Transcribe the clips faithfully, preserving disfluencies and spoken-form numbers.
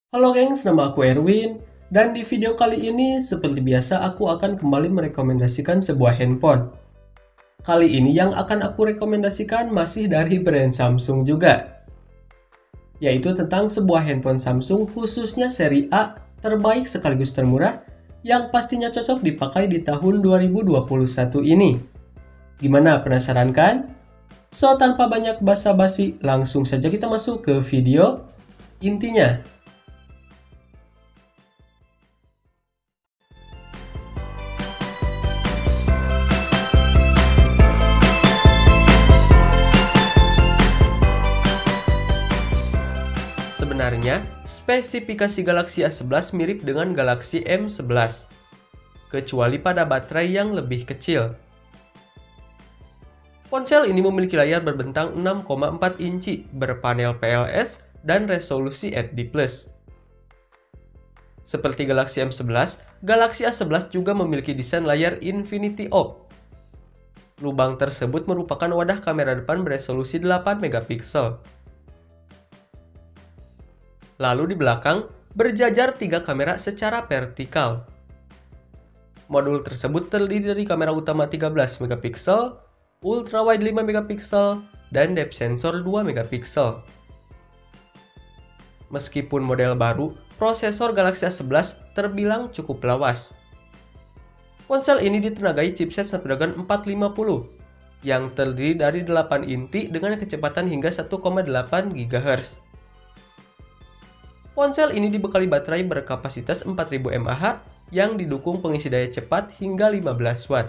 Halo gengs, nama aku Erwin, dan di video kali ini seperti biasa aku akan kembali merekomendasikan sebuah handphone. Kali ini yang akan aku rekomendasikan masih dari brand Samsung juga, yaitu tentang sebuah handphone Samsung khususnya seri A terbaik sekaligus termurah yang pastinya cocok dipakai di tahun dua ribu dua puluh satu ini. Gimana, penasaran kan? So, tanpa banyak basa-basi, langsung saja kita masuk ke video intinya. Sebenarnya, spesifikasi Galaxy A sebelas mirip dengan Galaxy M sebelas, kecuali pada baterai yang lebih kecil. Ponsel ini memiliki layar berbentang enam koma empat inci, berpanel P L S, dan resolusi H D plus. Seperti Galaxy M sebelas, Galaxy A sebelas juga memiliki desain layar Infinity O. Lubang tersebut merupakan wadah kamera depan beresolusi delapan megapiksel. Lalu di belakang, berjajar tiga kamera secara vertikal. Modul tersebut terdiri dari kamera utama tiga belas megapiksel, ultrawide lima megapiksel, dan depth sensor dua megapiksel. Meskipun model baru, prosesor Galaxy A sebelas terbilang cukup lawas. Ponsel ini ditenagai chipset Snapdragon empat lima nol yang terdiri dari delapan inti dengan kecepatan hingga satu koma delapan gigahertz. Ponsel ini dibekali baterai berkapasitas empat ribu mAh yang didukung pengisi daya cepat hingga lima belas watt.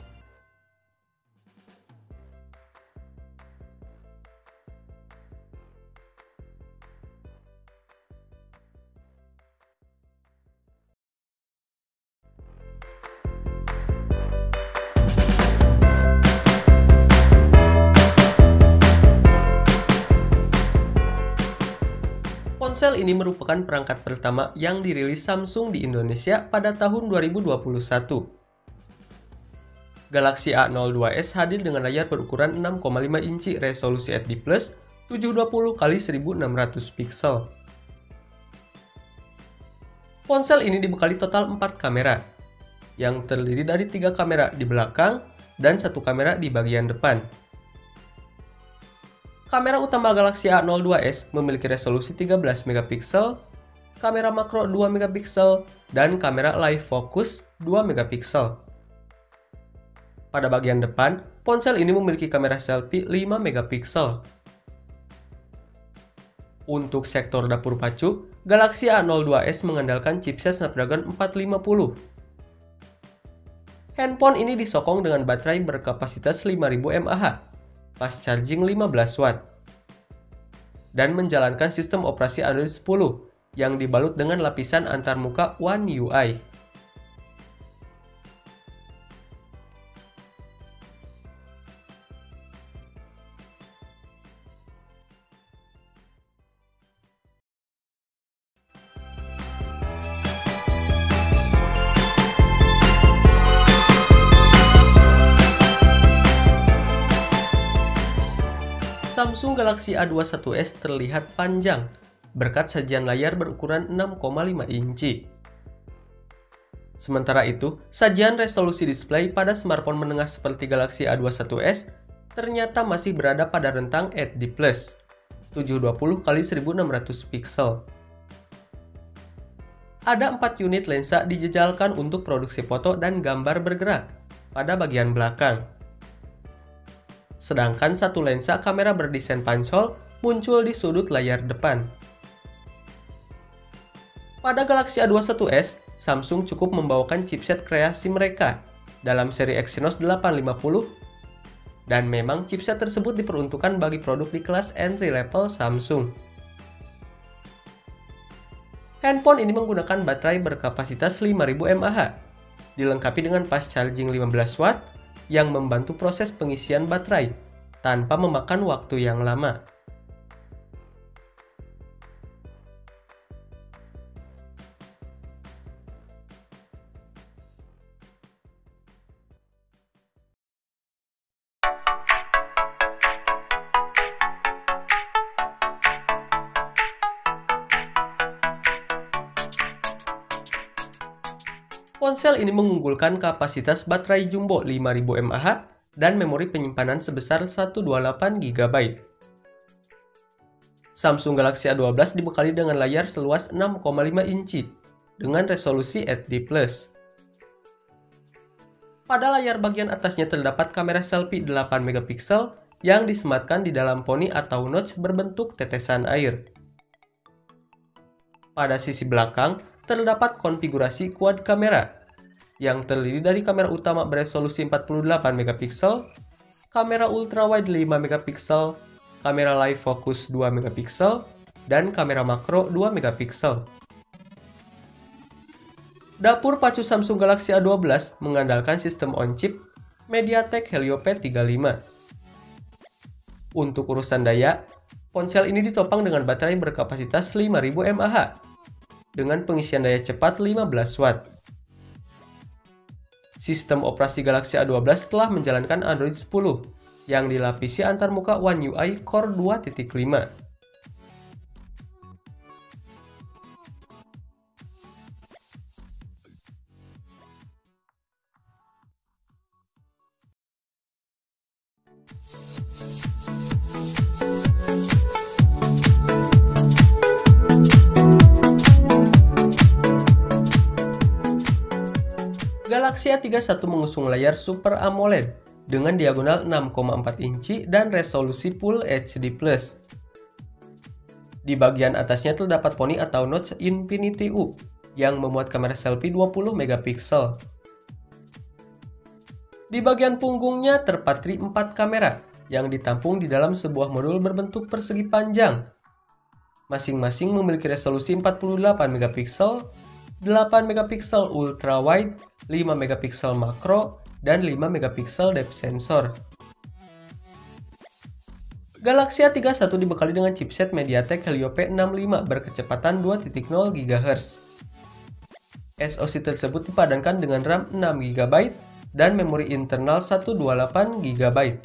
Ponsel ini merupakan perangkat pertama yang dirilis Samsung di Indonesia pada tahun dua ribu dua puluh satu. Galaxy A nol dua S hadir dengan layar berukuran enam koma lima inci resolusi H D plus tujuh ratus dua puluh kali seribu enam ratus piksel. Ponsel ini dibekali total empat kamera, yang terdiri dari tiga kamera di belakang dan satu kamera di bagian depan. Kamera utama Galaxy A nol dua S memiliki resolusi tiga belas megapiksel, kamera makro dua megapiksel, dan kamera live focus dua megapiksel. Pada bagian depan, ponsel ini memiliki kamera selfie lima megapiksel. Untuk sektor dapur pacu, Galaxy A nol dua S mengandalkan chipset Snapdragon empat lima nol. Handphone ini disokong dengan baterai berkapasitas lima ribu mAh. Fast charging lima belas watt, dan menjalankan sistem operasi Android sepuluh yang dibalut dengan lapisan antarmuka One U I. Samsung Galaxy A dua puluh satu S terlihat panjang, berkat sajian layar berukuran enam koma lima inci. Sementara itu, sajian resolusi display pada smartphone menengah seperti Galaxy A dua puluh satu S ternyata masih berada pada rentang H D plus, tujuh ratus dua puluh kali seribu enam ratus piksel. Ada empat unit lensa dijejalkan untuk produksi foto dan gambar bergerak pada bagian belakang. Sedangkan satu lensa kamera berdesain pancol muncul di sudut layar depan. Pada Galaxy A dua puluh satu S, Samsung cukup membawakan chipset kreasi mereka dalam seri Exynos delapan lima nol, dan memang chipset tersebut diperuntukkan bagi produk di kelas entry level Samsung. Handphone ini menggunakan baterai berkapasitas lima ribu mAh, dilengkapi dengan fast charging lima belas watt, yang membantu proses pengisian baterai tanpa memakan waktu yang lama. Ponsel ini mengunggulkan kapasitas baterai jumbo lima ribu mAh dan memori penyimpanan sebesar seratus dua puluh delapan giga byte. Samsung Galaxy A dua belas dibekali dengan layar seluas enam koma lima inci dengan resolusi H D plus. Pada layar bagian atasnya terdapat kamera selfie delapan megapiksel yang disematkan di dalam poni atau notch berbentuk tetesan air. Pada sisi belakang, terdapat konfigurasi quad kamera yang terdiri dari kamera utama beresolusi empat puluh delapan megapiksel, kamera ultrawide lima megapiksel, kamera live focus dua megapiksel, dan kamera makro dua megapiksel. Dapur pacu Samsung Galaxy A dua belas mengandalkan sistem on-chip MediaTek Helio P tiga puluh lima. Untuk urusan daya, ponsel ini ditopang dengan baterai berkapasitas lima ribu mAh dengan pengisian daya cepat lima belas watt. Sistem operasi Galaxy A dua belas telah menjalankan Android sepuluh yang dilapisi antarmuka One U I Core dua titik lima. Galaxy A tiga puluh satu mengusung layar Super AMOLED dengan diagonal enam koma empat inci dan resolusi Full H D plus. Di bagian atasnya terdapat poni atau notch Infinity U yang memuat kamera selfie dua puluh megapiksel. Di bagian punggungnya terpatri empat kamera yang ditampung di dalam sebuah modul berbentuk persegi panjang. Masing-masing memiliki resolusi empat puluh delapan megapiksel, delapan megapiksel ultra wide, lima megapiksel makro, dan lima megapiksel depth sensor. Galaxy A tiga puluh satu dibekali dengan chipset MediaTek Helio P enam puluh lima berkecepatan dua titik nol gigahertz. S O C tersebut dipadankan dengan RAM enam giga byte dan memori internal seratus dua puluh delapan giga byte.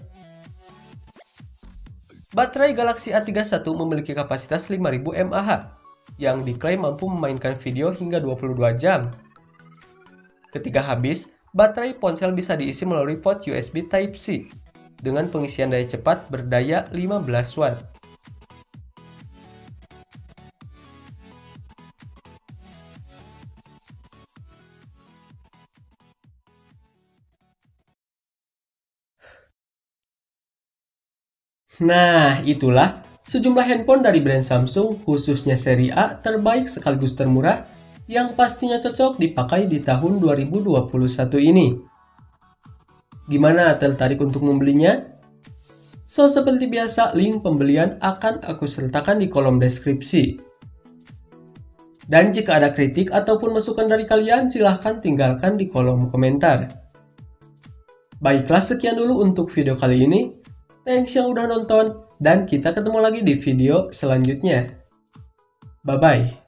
Baterai Galaxy A tiga puluh satu memiliki kapasitas lima ribu mAh yang diklaim mampu memainkan video hingga dua puluh dua jam. Ketika habis, baterai ponsel bisa diisi melalui port U S B Type-C dengan pengisian daya cepat berdaya lima belas watt. Nah, itulah sejumlah handphone dari brand Samsung, khususnya seri A, terbaik sekaligus termurah, yang pastinya cocok dipakai di tahun dua ribu dua puluh satu ini. Gimana, tertarik untuk membelinya? So, seperti biasa, link pembelian akan aku sertakan di kolom deskripsi. Dan jika ada kritik ataupun masukan dari kalian, silahkan tinggalkan di kolom komentar. Baiklah, sekian dulu untuk video kali ini. Thanks yang udah nonton, dan kita ketemu lagi di video selanjutnya. Bye-bye.